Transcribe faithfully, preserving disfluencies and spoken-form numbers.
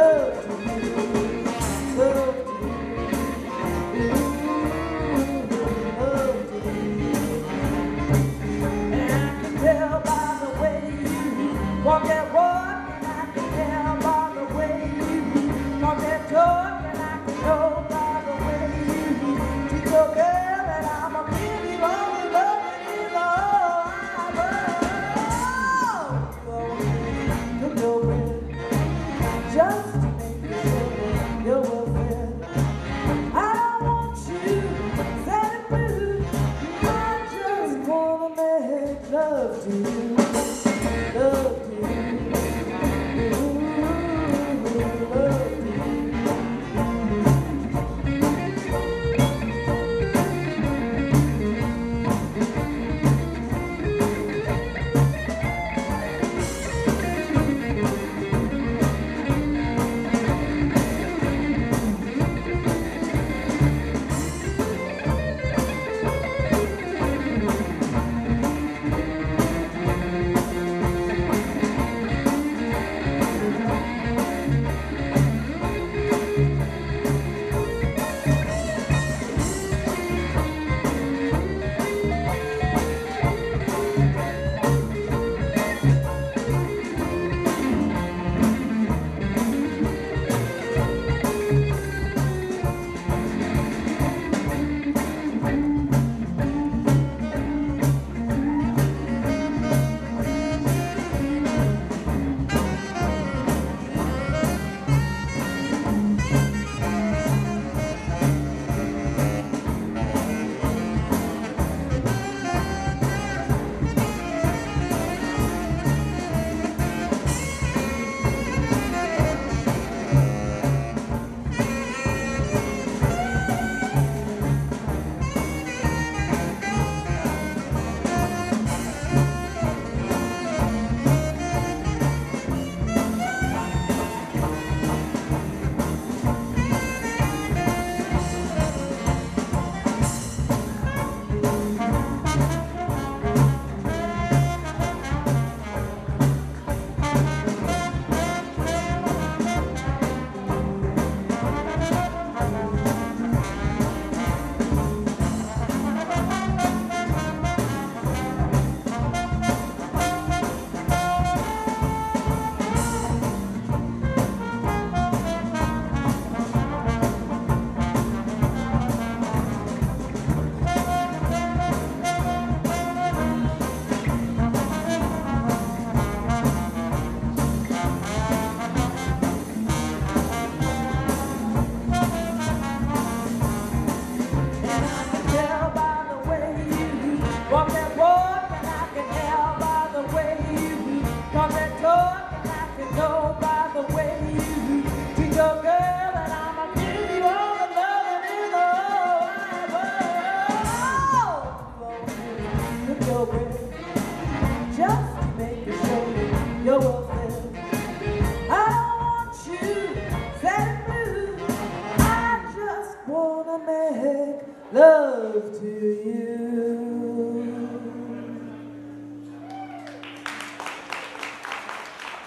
love to you, love to you, love to you. And I can tell by the way you walk that walk, and I can tell by the way you talk that talk, and I can know by the way you treat your girl that I'm a really lonely loving you, Lord. I love you, your way. Just to make sure you're welfare. I don't want you sad and blue. I just wanna make love to you, love to you, ooh, love to you. Walk that walk, and I can tell by the way you talk that talk, and I can know by the way you treat your girl that I'm a give you all the love in the whole world. Look your way, just to make you show your welfare. I don't want you sad and blue. I just wanna make love to you.